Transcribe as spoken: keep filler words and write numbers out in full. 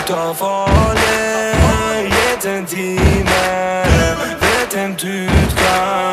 Ta farlig, jeden time vet hvem du skal